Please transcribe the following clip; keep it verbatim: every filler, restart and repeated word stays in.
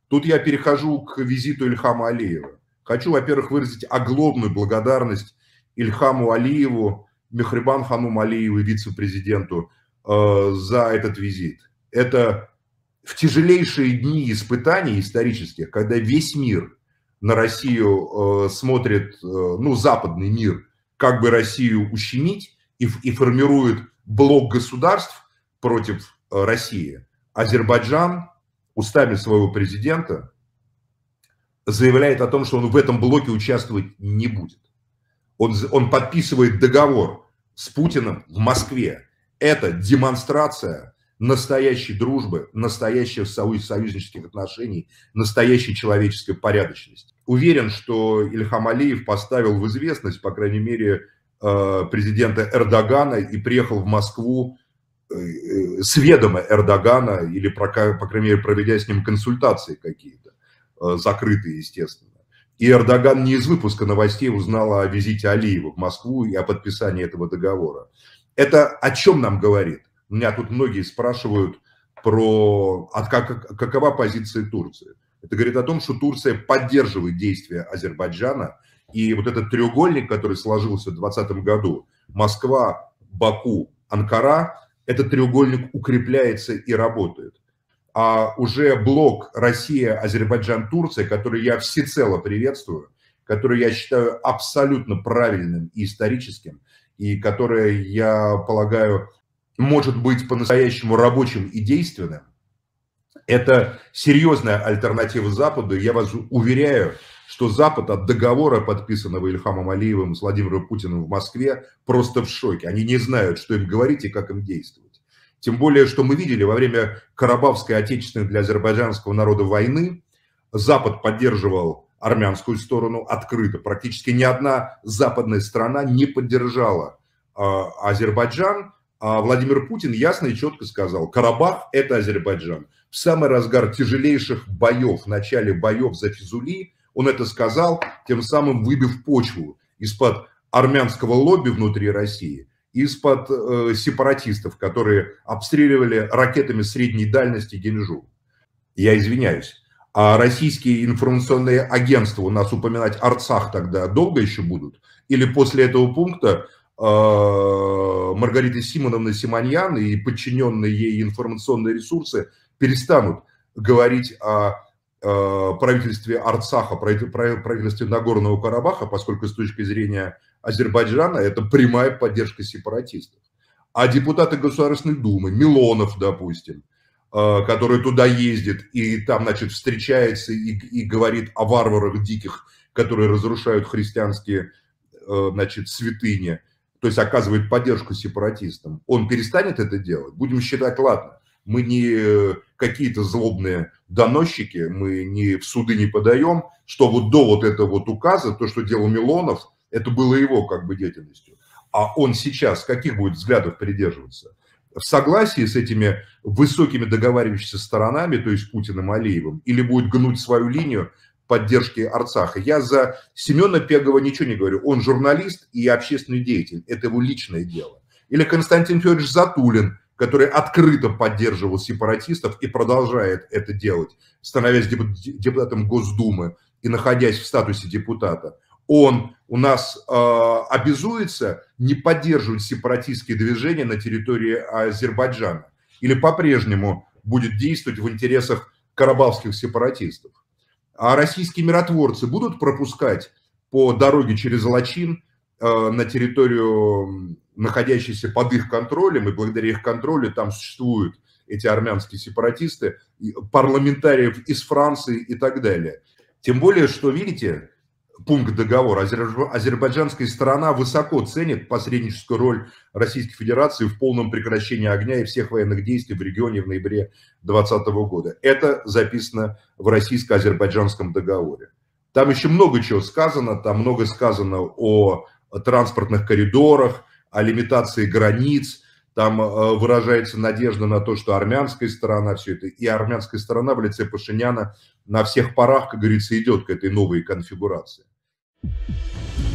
Тут я перехожу к визиту Ильхама Алиева. Хочу, во-первых, выразить огромную благодарность Ильхаму Алиеву, Мехрибан Ханум Алиеву, вице-президенту, э, за этот визит. Это в тяжелейшие дни испытаний исторических, когда весь мир на Россию э, смотрит, э, ну, западный мир, как бы Россию ущемить, и, и формирует блок государств против э, России. Азербайджан устами своего президента заявляет о том, что он в этом блоке участвовать не будет. Он, он подписывает договор с Путиным в Москве. Это демонстрация настоящей дружбы, настоящих союзнических отношений, настоящей человеческой порядочности. Уверен, что Ильхам Алиев поставил в известность, по крайней мере, президента Эрдогана и приехал в Москву с ведома Эрдогана или, по крайней мере, проведя с ним консультации какие-то, закрытые, естественно. И Эрдоган не из выпуска новостей узнал о визите Алиева в Москву и о подписании этого договора. Это о чем нам говорит? Меня тут многие спрашивают про а как, какова позиция Турции. Это говорит о том, что Турция поддерживает действия Азербайджана. И вот этот треугольник, который сложился в двадцатом году, Москва, Баку, Анкара, этот треугольник укрепляется и работает. А уже блок Россия, Азербайджан, Турция, который я всецело приветствую, который я считаю абсолютно правильным и историческим, и который, я полагаю, может быть по-настоящему рабочим и действенным, это серьезная альтернатива Западу. Я вас уверяю, что Запад от договора, подписанного Ильхамом Алиевым с Владимиром Путиным в Москве, просто в шоке. Они не знают, что им говорить и как им действовать. Тем более, что мы видели во время Карабахской отечественной для азербайджанского народа войны, Запад поддерживал армянскую сторону открыто. Практически ни одна западная страна не поддержала э, Азербайджан. А Владимир Путин ясно и четко сказал: Карабах – это Азербайджан. В самый разгар тяжелейших боев, в начале боев за Физули, он это сказал, тем самым выбив почву из-под армянского лобби внутри России, из-под э, сепаратистов, которые обстреливали ракетами средней дальности Генджу. Я извиняюсь. А российские информационные агентства у нас упоминать Арцах тогда долго еще будут? Или после этого пункта э, Маргарита Симоновна Симоньян и подчиненные ей информационные ресурсы перестанут говорить о правительстве Арцаха, правительстве Нагорного Карабаха, поскольку с точки зрения Азербайджана это прямая поддержка сепаратистов. А депутаты Государственной Думы, Милонов, допустим, который туда ездит и там, значит, встречается и, и говорит о варварах диких, которые разрушают христианские, значит, святыни, то есть оказывает поддержку сепаратистам, он перестанет это делать? Будем считать, ладно, мы не какие-то злобные доносчики, мы не в суды не подаем, что вот до вот этого вот указа, то, что делал Милонов, это было его как бы деятельностью. А он сейчас каких будет взглядов придерживаться? В согласии с этими высокими договаривающимися сторонами, то есть Путиным, Алиевым, или будет гнуть свою линию поддержки Арцаха? Я за Семена Пегова ничего не говорю. Он журналист и общественный деятель. Это его личное дело. Или Константин Федорович Затулин, который открыто поддерживал сепаратистов и продолжает это делать, становясь депутатом Госдумы и находясь в статусе депутата. Он у нас э, обязуется не поддерживать сепаратистские движения на территории Азербайджана? Или по-прежнему будет действовать в интересах карабахских сепаратистов? А российские миротворцы будут пропускать по дороге через Лачин э, на территорию, находящуюся под их контролем, и благодаря их контролю там существуют эти армянские сепаратисты, парламентариев из Франции и так далее. Тем более, что, видите, пункт договора, азербайджанская сторона высоко ценит посредническую роль Российской Федерации в полном прекращении огня и всех военных действий в регионе в ноябре две тысячи двадцатого года. Это записано в российско-азербайджанском договоре. Там еще много чего сказано, там много сказано о транспортных коридорах, о лимитации границ, там выражается надежда на то, что армянская сторона все это, и армянская сторона в лице Пашиняна на всех парах, как говорится, идет к этой новой конфигурации.